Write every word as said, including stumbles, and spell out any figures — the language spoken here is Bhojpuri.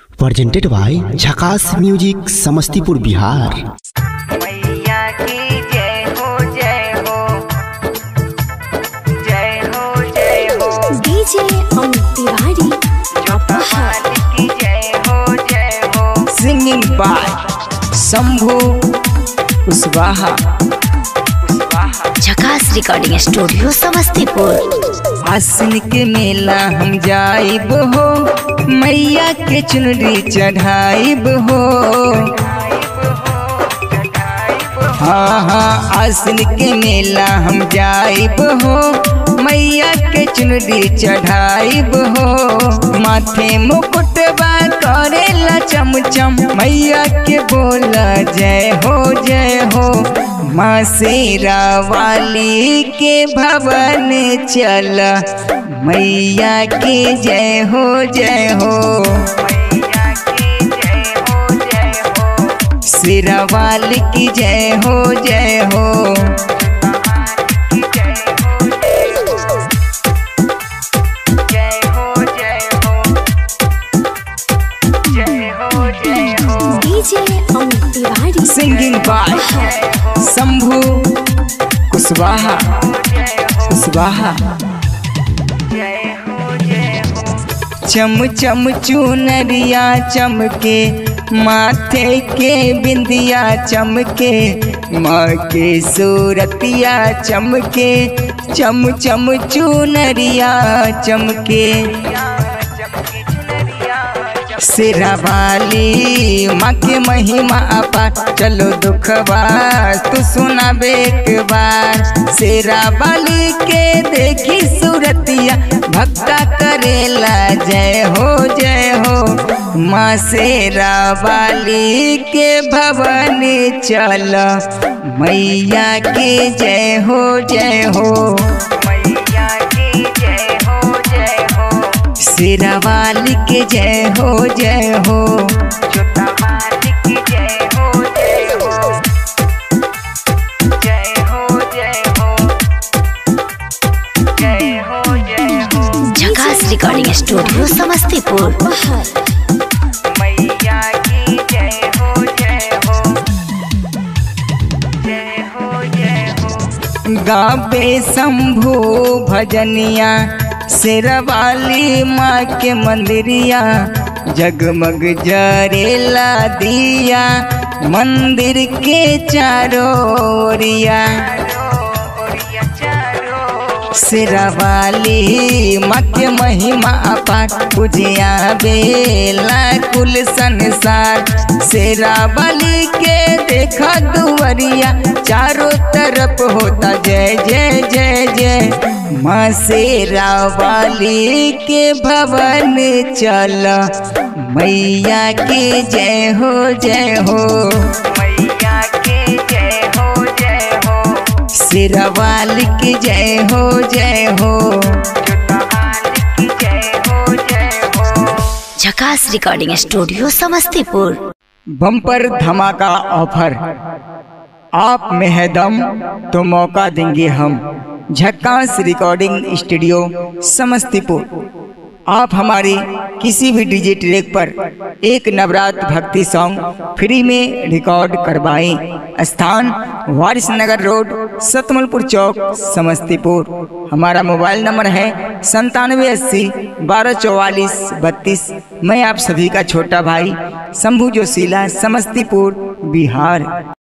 Presented by Jhakaas music Samastipur Bihar. मैया की जय हो जय हो जय हो जय हो। डीजे अमित तिवारी जोतावाली की जय हो जय हो। Singing by Shambhu Kushwaha. Jhakaas recording studio Samastipur. आसिन के मेला हम जाइब हो, मैया के चुनरी चढ़ाइब हो। हाँ हाँ आसिन के मेला हम जाइब हो, मैया के चुनरी चढ़ाइब हो। माथे मुकुटबा करेला चमचम, मैया के बोला जय हो जय हो। माँ शेरा वाली के भवन चल, मैया की जय हो जय हो। मैया की जय हो जय हो। शेरा वाली की जय हो जय हो। जोतावाली की जय हो जय हो जय हो जय हो जय हो। DJ Amit Tiwari singing by Shambhu Kushwaha Kushwaha. जय हो जय हो। चम चम चुनरिया चमके, माथे के बिंदिया चमके, माँ के सूरतिया चमके। चम चम चुनरिया चमके, शेरा वाली माँ के महिमा अपार। चलो दुखबा तू सुना एक बार, शेरा वाली के देखी सूरतिया, भक्ता करेला जय हो जय हो। माँ शेरा वाली के भवन चल, मैया की जय हो जय हो। मैया की जय हो जय हो। शेरा वाली के जय हो जय हो। जोतावाली की जय हो जय हो जय हो जय हो जय हो जय हो। Jhakaas recording studio Samastipur. मैया की जय हो जय हो जय हो जय हो। गावे शंभू भजनिया, शेरा वाली माँ के मंदिरिया, जगमग जरेला दिया मंदिर के चारों ओरिया। शेरा वाली माँ के महिमा अपार, पूजिया बेला कुल संसार। शेरा वाली के देखा दुवरिया, चारों तरफ होता जय जय जय जय। माँ शेरा वाली के भवन चल, मैया की जय हो जय हो। मैया की जय हो जय हो। शेरा वाली की जय हो जय हो। जोतावाली की जय हो जय हो। Jhakaas recording studio Samastipur. Bumper धमाका ऑफर, आप में है दम तो मौका देंगे हम। झकास रिकॉर्डिंग स्टूडियो समस्तीपुर। आप हमारी किसी भी डीजे ट्रैक पर एक नवरात्र भक्ति सॉन्ग फ्री में रिकॉर्ड करवाएं। स्थान वारिस नगर रोड, सतमलपुर चौक, समस्तीपुर। हमारा मोबाइल नंबर है संतानवे अस्सी बारह चौवालीस बत्तीस। मैं आप सभी का छोटा भाई शंभू जोशीला, समस्तीपुर बिहार।